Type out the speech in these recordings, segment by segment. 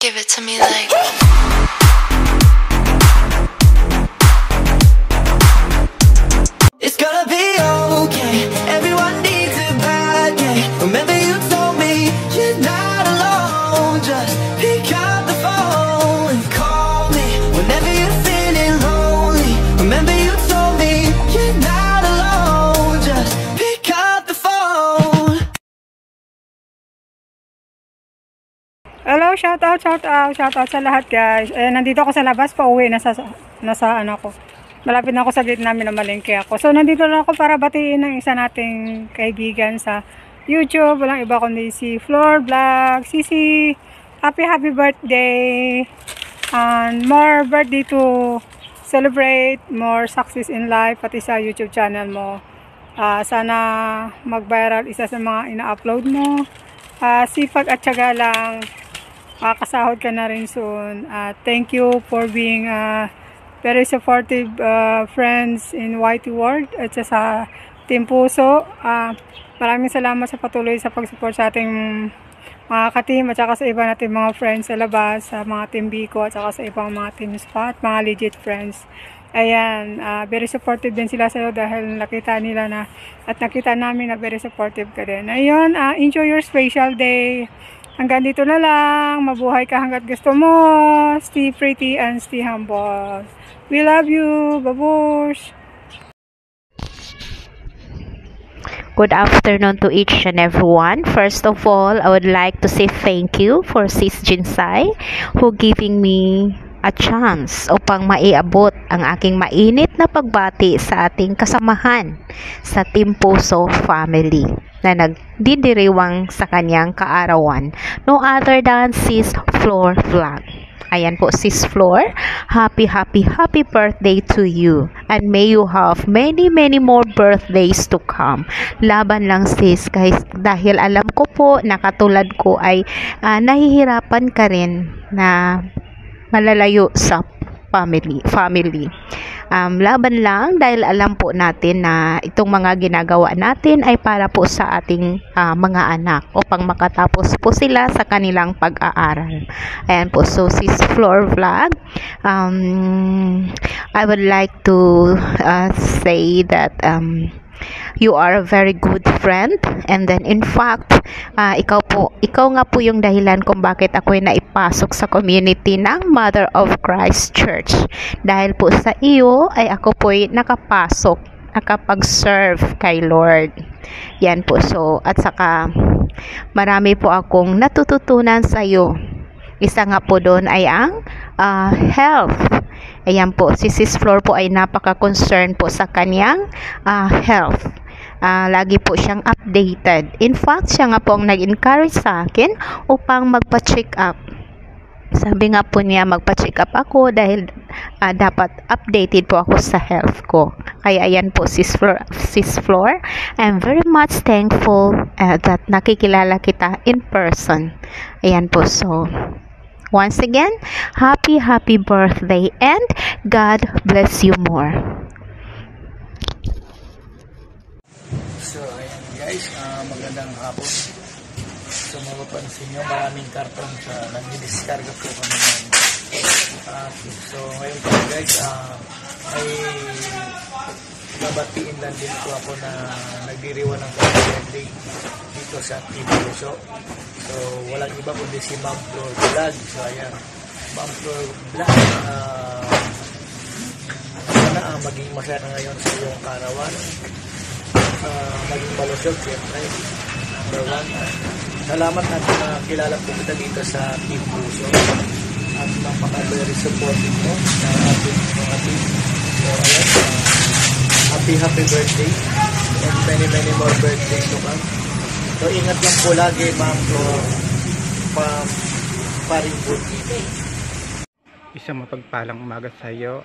Give it to me like it's gonna be okay. Everyone needs a bad day. Remember you told me you're not alone. Just pick up the phone and call me whenever you're feeling lonely. Remember you told me you're not alone. Just pick up the phone. Hello, shout out sa lahat guys. Nandito ako sa labas, pauwi nasa ano ko. Malapit na ako sa gate namin na malengke ako. So nandito lang ako para batiin ng isa nating kaibigan sa YouTube. Walang iba kundi si Floor Vlog. Sisi, happy birthday. And more birthday to celebrate, more success in life pati sa YouTube channel mo. Sana mag-viral isa sa mga ina-upload mo. Sipag at tiyaga lang. Kasahod ka na rin soon. Thank you for being very supportive friends in YT World at sa Team Puso. Maraming salamat sa patuloy sa pag-support sa ating mga ka-team at saka sa iba nating mga friends sa labas, sa mga Team Biko at saka sa ibang mga Team Spot, mga legit friends. Ayan, very supportive din sila sa'yo dahil nakita nila na at nakita namin na very supportive ka din. Ayun, enjoy your special day. Hanggang dito na lang. Mabuhay ka hanggat gusto mo. Stay pretty and stay humble. We love you. Babush! Good afternoon to each and everyone. First of all, I would like to say thank you for Sis Jinsai who giving me a chance upang maiabot ang aking mainit na pagbati sa ating kasamahan sa Team Puso family na nagdidiriwang sa kanyang kaarawan. No other than Sis Floor Vlog. Ayan po, Sis Floor, happy birthday to you. And may you have many more birthdays to come. Laban lang sis, guys, dahil alam ko po na katulad ko ay nahihirapan ka rin na malalayo sa family. Laban lang dahil alam po natin na itong mga ginagawa natin ay para po sa ating mga anak upang makatapos po sila sa kanilang pag-aaral. Ayan po, so Sis Floor Vlog, I would like to say that you are a very good friend, and then in fact ikaw nga po yung dahilan kung bakit ako ay naipasok sa community ng Mother of Christ Church. Dahil po sa iyo ay ako po ay nakapag-serve kay Lord. Yan po, so at saka marami po akong natututunan sa iyo. Isa nga po doon ay ang health. Ayan po, si Sis Floor po ay napaka-concerned po sa kanyang health. Lagi po siyang updated. In fact, siya nga po ang nag-encourage sa akin upang magpa-check up. Sabi nga po niya, magpa-check up ako dahil dapat updated po ako sa health ko. Kaya ayan po, Sis Floor, I'm very much thankful that nakikilala kita in person. Ayan po, so once again, happy birthday and God bless you more. So ayan guys, magandang hapon. So mapapansin nyo, maraming karton sa nagdi-discarga po kami ng so ngayon po guys, ay nabatiin lang din po ako na nagdiriwan ng birthday dito sa Team Puso. So walang iba kundi si Ma'am Floor Vlog. So ayan, Ma'am Floor Vlog, sana maging masaya ngayon sa iyong karawan. Maging malusog, siyempre. Number one. Salamat natin na kilala po kita dito sa Team Puso. At napaka-very supportive mo sa ating mga team. So ayan, happy birthday. And many more birthdays to come. So ingat lang po lagi, Ma'am Floor, paring buti. Isang mapagpalang umaga sa iyo,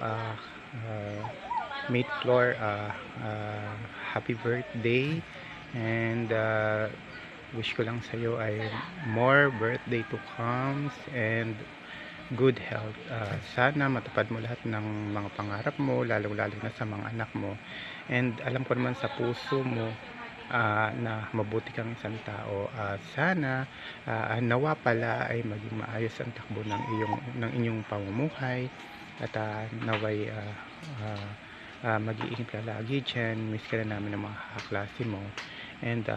Mate Floor. Happy birthday, and wish ko lang sa iyo ay more birthday to come and good health. Sana matupad mo lahat ng mga pangarap mo, lalo na sa mga anak mo. And alam ko naman sa puso mo na mabuti kang isang tao. Sana nawa pala ay maging maayos ang takbo ng inyong pamumuhay, at naway mag-iingat ka lagi dyan. Miss ka na namin ng mga kaklase mo, and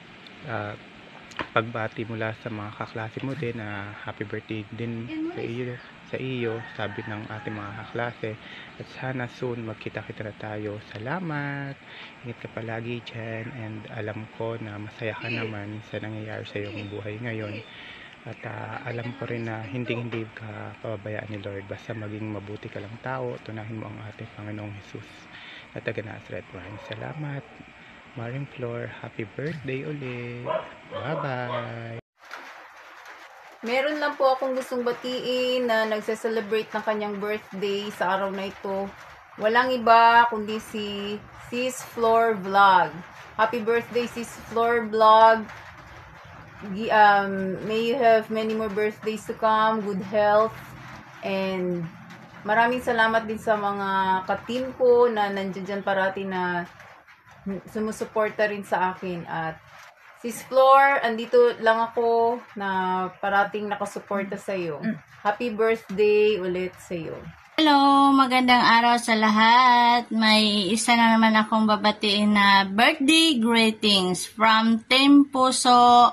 pagbati mula sa mga kaklase mo din, happy birthday din sa iyo, sabi ng ating mga kaklase, at sana soon magkita-kita na tayo. Salamat, ingat ka palagi dyan, and alam ko na masaya ka naman sa nangyayari sa iyong buhay ngayon, at alam ko rin na hindi ka pababayaan ni Lord. Basta maging mabuti ka lang tao, tunahin mo ang ating Panginoong Jesus at taga Nazareth. Maraming salamat, Maring Flor. Happy birthday ulit. Bye-bye. Meron lang po akong gustong batiin na nagse-celebrate ng kanyang birthday sa araw na ito. Walang iba kundi si Sis Flor Vlog. Happy birthday, Sis Flor Vlog. May you have many more birthdays to come, good health, and maraming salamat din sa mga ka-team ko na nandiyan dyan parati na sumusuporta rin sa akin. At Sis Flor, andito lang ako na parating nakasuporta sa iyo. Happy birthday ulit sa iyo. Hello, magandang araw sa lahat. May isa na naman akong babatiin na birthday greetings from Team Puso,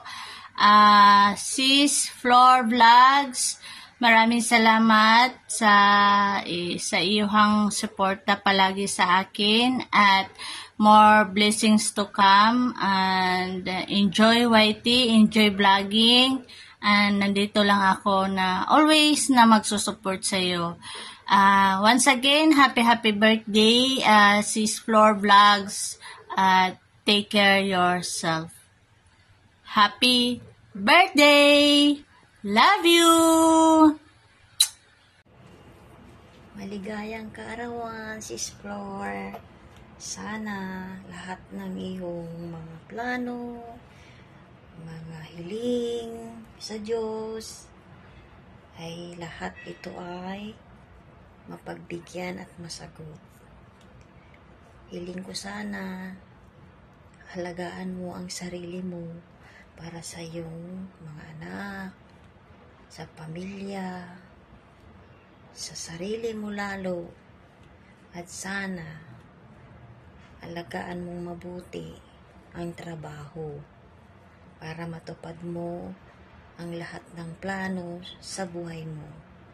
Sis Flor Vlogs. Maraming salamat sa iyong suporta palagi sa akin, at more blessings to come, and enjoy YT, enjoy vlogging, and nandito lang ako na always na magsusupport sa iyo. Once again, happy birthday, Sis Flor Vlogs. Take care yourself. Happy birthday! Love you! Maligayang kaarawan, Sis Flor. Sana lahat ng iyong mga plano, mga hiling sa Diyos, ay lahat ito ay mapagbigyan at masagot. Hiling ko sana halagaan mo ang sarili mo para sa iyong mga anak, sa pamilya, sa sarili mo lalo, at sana alagaan mong mabuti ang trabaho para matupad mo ang lahat ng plano sa buhay mo.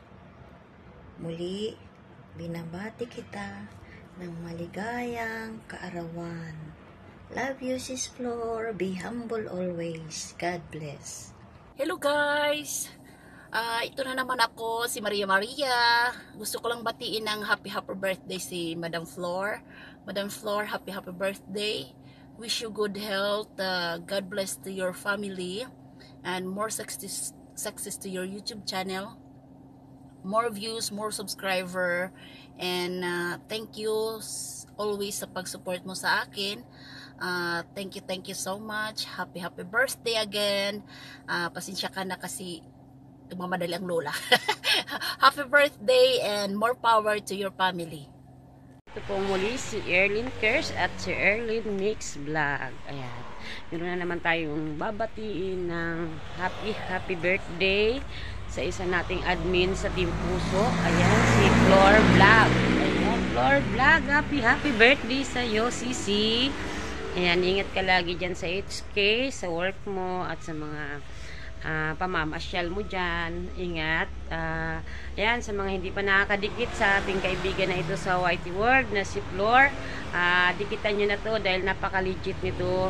Muli, binabati kita ng maligayang kaarawan. Love you, Sis Flor. Be humble always. God bless. Hello guys! Ito na naman ako, si Maria. Gusto ko lang batiin ng happy birthday si Madam Flor. Madam Flor, happy birthday. Wish you good health. God bless to your family. And more success to your YouTube channel. More views, more subscriber. And thank you always sa pag-support mo sa akin. Thank you so much. Happy birthday again. Pasensya ka na kasi tumamadali ang lola. Happy birthday and more power to your family. Ito po muli si Erlyn Kers at si Erlyn Mix Vlog. Ayan. Meron na naman tayong babatiin ng happy birthday sa isa nating admin sa Team Puso. Ayan, si Flor Vlog. Ayan, Flor Vlog. Happy birthday sa iyo, Sisi. Ayan, ingat ka lagi dyan sa HK, sa work mo, at sa mga pamamasyal mo dyan. Ingat. Ayan, sa mga hindi pa nakakadikit sa ating kaibigan na ito sa YT World na si Flor, dikitan nyo na to dahil napaka-legit nito.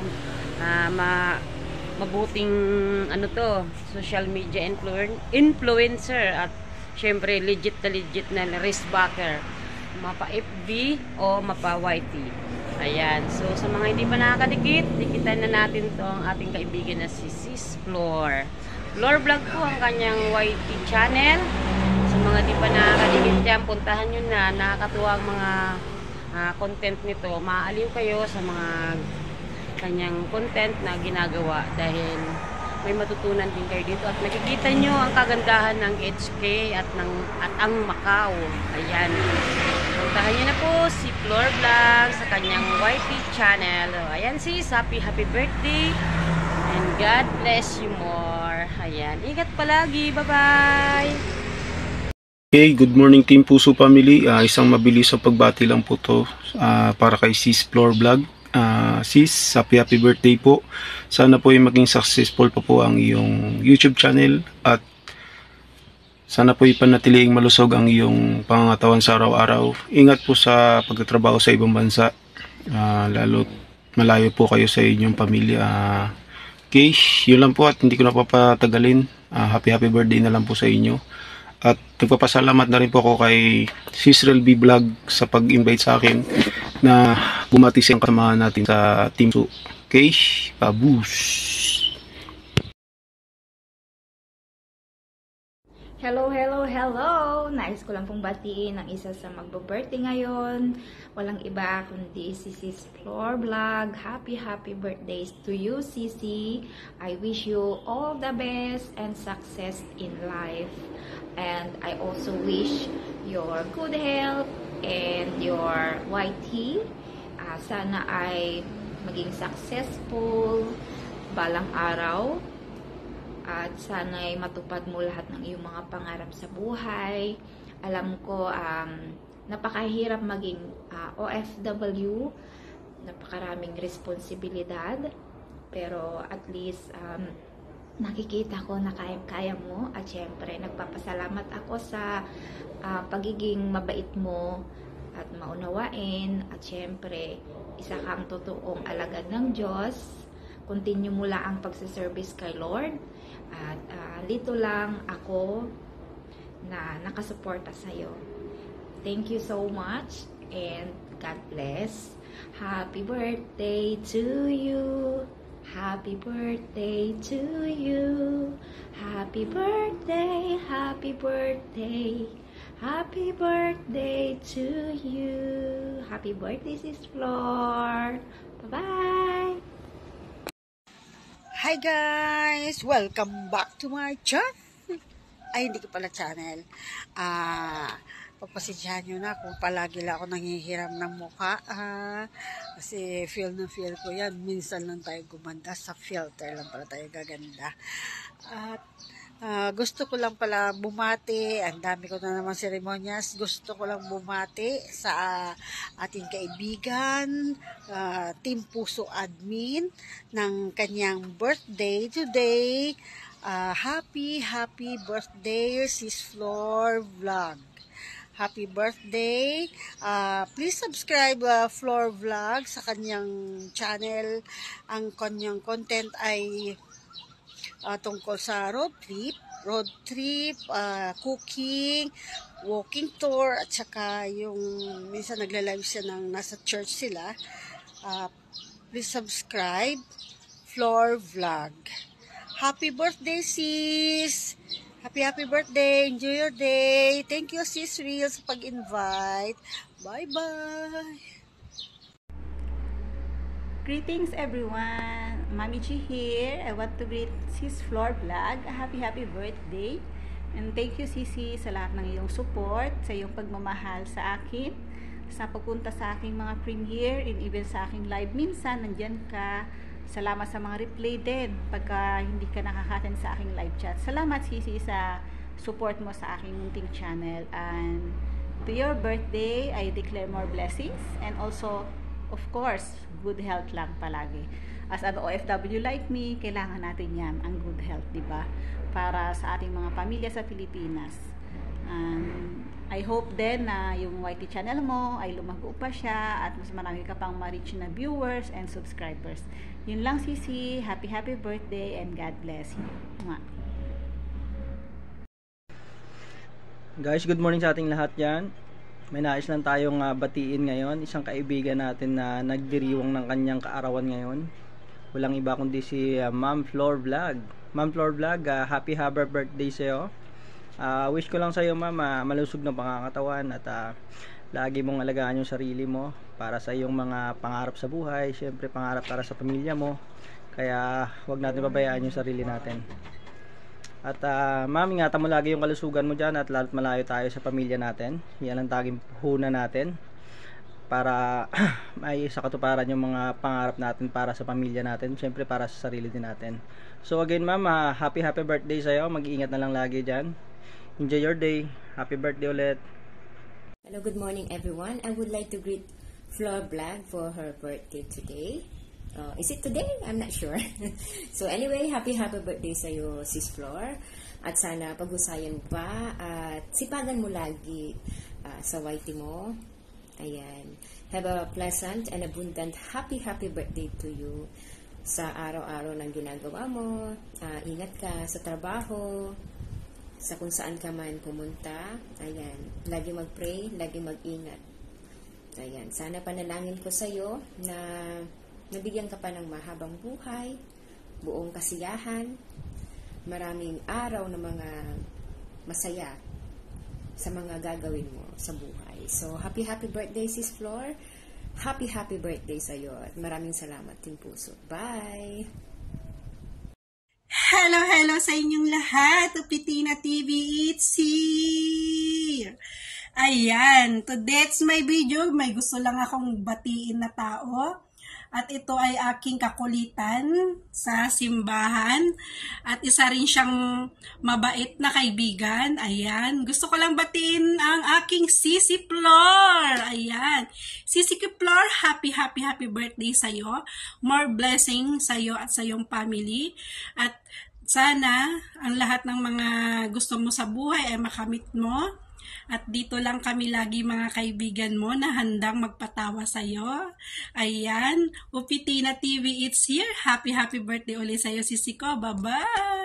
Mabuting social media influencer, at syempre legit na wrist backer, mapa FB o mapa YT. Ayan, so sa mga hindi pa nakakadikit, dikitan na natin to ang ating kaibigan na si Sis Flor. Flor Vlog po ang kanyang YT channel. Sa mga di pa nakakadikit dyan, puntahan nyo na. Nakakatuwa ang mga content nito. Maaliw kayo sa mga kanyang content na ginagawa dahil may matutunan din kayo dito at nakikita nyo ang kagandahan ng HK at ang Macau. Ayan. Puntahan niyo na po si Flor Vlog sa kanyang YT channel. Ayan sis, happy birthday and God bless you more. Ayan, ingat palagi. Bye-bye! Okay, good morning Team Puso Family. Isang mabilis sa pagbati lang po to para kay Sis Flor Vlog. Sis, happy birthday po. Sana po ay maging successful po ang iyong YouTube channel at sana po ipanatiling malusog ang iyong pangangatawan sa araw-araw. Ingat po sa pagtatrabaho sa ibang bansa, lalo malayo po kayo sa inyong pamilya. Okay, yun lang po at hindi ko na papatagalin. Happy birthday na lang po sa inyo. At nagpapasalamat na rin po ako kay Sisrel B Vlog sa pag-invite sa akin na bumati sa kasamahan natin sa Team Puso. Okay, pabus! Hello! Nais ko lang pong batiin ang isa sa magbo-birthday ngayon. Walang iba kundi si Sis Flor Vlog. Happy birthdays to you, Sisi. I wish you all the best and success in life. And I also wish your good health and your YT. Sana ay maging successful balang araw. At sana'y matupad mo lahat ng iyong mga pangarap sa buhay. Alam ko, napakahirap maging OFW. Napakaraming responsibilidad. Pero at least, nakikita ko na kaya mo. At syempre, nagpapasalamat ako sa pagiging mabait mo at maunawain. At syempre, isa kang totoong alagad ng Diyos. Continue mo lang ang pagsiservice kay Lord. At dito lang ako na nakasuporta sa'yo. Thank you so much and God bless. Happy birthday to you. Happy birthday to you. Happy birthday, happy birthday. Happy birthday to you. Happy birthday, Sis Flor. Bye-bye. Hi guys! Welcome back to my channel. Ay, hindi ko pala channel. Pagpasensyahan nyo na kung palagi lang ako nangihiram ng mukha. Kasi feel ko yan. Minsan lang tayo gumanda. Sa filter lang pala tayo gaganda. At gusto ko lang pala bumati. Ang dami ko na naman seremonyas. Gusto ko lang bumati sa ating kaibigan, Team Puso Admin, ng kanyang birthday today. Happy birthday, Sis Flor Vlog. Happy birthday. Please subscribe Flor Vlog sa kanyang channel. Ang kanyang content ay tungkol sa road trip, cooking, walking tour, at saka yung minsan nagla-live siya ng nasa church sila. Please subscribe Flor Vlog. Happy birthday, sis! Happy birthday! Enjoy your day! Thank you, Sis Real, sa pag-invite. Bye-bye! Greetings everyone! Mami Chi here. I want to greet Sis Flor Vlog. Happy birthday! And thank you, Sisi, sa lahat ng iyong support, sa iyong pagmamahal sa akin, sa pagpunta sa aking mga premiere, and even sa aking live minsan, nandyan ka. Salamat sa mga replay din pagka hindi ka nakaka-attend sa aking live chat. Salamat, Sisi, sa support mo sa aking munting channel. And to your birthday, I declare more blessings and also, of course, good health lang palagi. As an OFW like me, kailangan natin yan, ang good health, di ba? Para sa ating mga pamilya sa Pilipinas. I hope din na yung YT channel mo ay lumago pa siya at mas marami ka pang ma-reach na viewers and subscribers. Yun lang, Sisi. Happy birthday and God bless you. Mwah. Guys, good morning sa ating lahat yan. May nais lang tayong batiin ngayon. Isang kaibigan natin na nagdiriwang ng kanyang kaarawan ngayon. Walang iba kundi si Ma'am Flor Vlog. Ma'am Flor Vlog, happy birthday sa'yo. Wish ko lang sa'yo, Ma'am, malusog na pangangatawan at lagi mong alagaan yung sarili mo para sa iyong mga pangarap sa buhay. Siyempre, pangarap para sa pamilya mo. Kaya, huwag natin pabayaan yung sarili natin. At ma'am, ingatan mo lagi yung kalusugan mo dyan at lalo't malayo tayo sa pamilya natin. Yan ang taging puhunan natin para may sa katuparan yung mga pangarap natin para sa pamilya natin, syempre para sa sarili din natin. So again ma'am, happy birthday sa'yo. Mag-iingat na lang lagi dyan. Enjoy your day. Happy birthday ulit. Hello, good morning everyone. I would like to greet Flor Blag for her birthday today. Is it today? I'm not sure. So anyway, happy birthday sa'yo, Sis Flor. At sana pag-usayan pa at sipagan mo lagi sa YT mo. Ayan. Have a pleasant and abundant happy birthday to you sa araw-araw ng ginagawa mo. Ingat ka sa trabaho, sa kung saan ka man pumunta. Ayan. Lagi mag-pray, lagi mag-ingat. Ayan. Sana panalangin ko sa'yo na nabigyan ka pa ng mahabang buhay, buong kasiyahan, maraming araw na mga masaya sa mga gagawin mo sa buhay. So, happy birthday, Sis Flor. Happy birthday sa'yo. At maraming salamat, Team Puso. Bye! Hello sa inyong lahat. Upitina TV, it's here! Ayan, today's my video. May gusto lang akong batiin na tao. At ito ay aking kakulitan sa simbahan. At isa rin siyang mabait na kaibigan. Ayan. Gusto ko lang batiin ang aking Sisi Flor. Ayan. Sisi Flor, happy birthday sa'yo. More blessing sa'yo at sa iyong family. At sana ang lahat ng mga gusto mo sa buhay ay makamit mo. At dito lang kami lagi mga kaibigan mo na handang magpatawa sa'yo. Ayan, Upitina TV, it's here. Happy birthday ulit sa'yo, Sisi ko. Bye-bye!